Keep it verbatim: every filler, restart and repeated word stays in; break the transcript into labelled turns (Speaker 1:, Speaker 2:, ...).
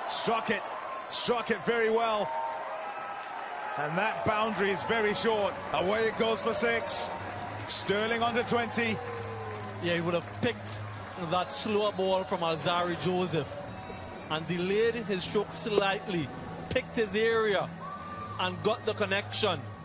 Speaker 1: Struck it, struck it very well. And that boundary is very short. Away it goes for six. Stirling under twenty.
Speaker 2: Yeah, he would have picked that slower ball from Alzari Joseph and delayed his stroke slightly, picked his area and got the connection.